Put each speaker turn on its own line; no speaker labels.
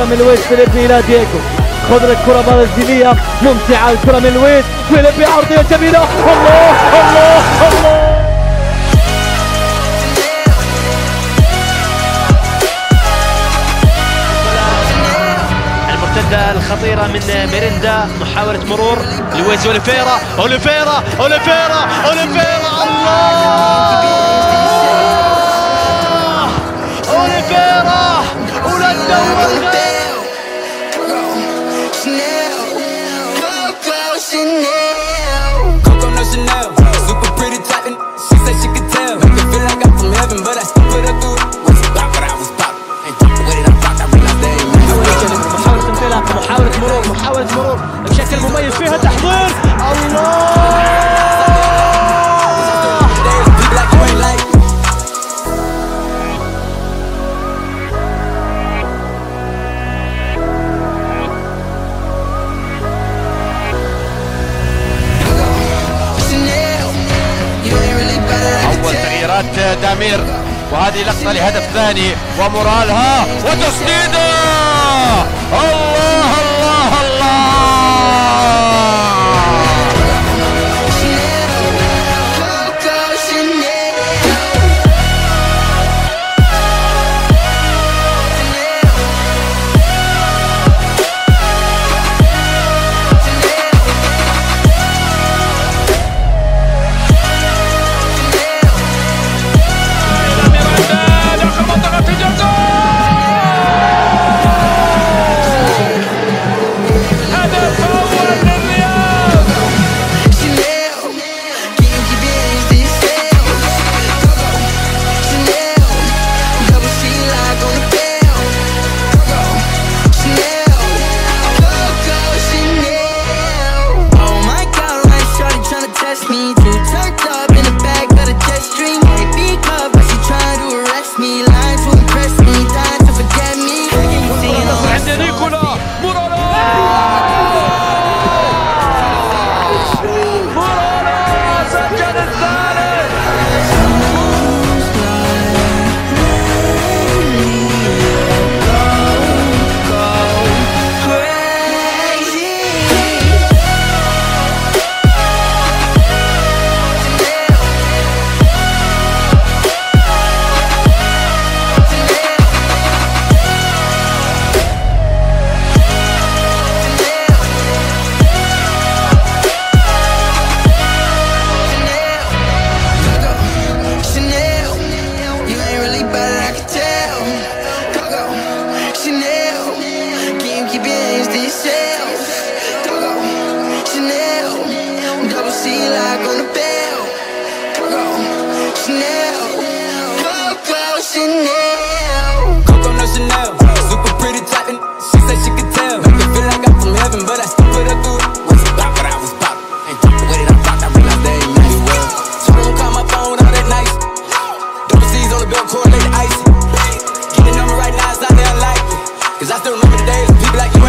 من لويس فيليبي إلى دييغو. خذ الكرة برازيلية ممتعة، الكرة من لويس فيليبي، عرضية جميلة. الله الله الله.
المرتدة الخطيرة من ميريندا، محاولة مرور لويس. أوليفيرا أوليفيرا أوليفيرا أوليفيرا، الله أوليفيرا ولا الدور. محاولة مرور بشكل مميز، فيها تحضير. الله
أول تغييرات دامير، وهذه لقطة لهدف ثاني، ومورالها وتسديده. الله الله الله.
Cause I still remember the days people like you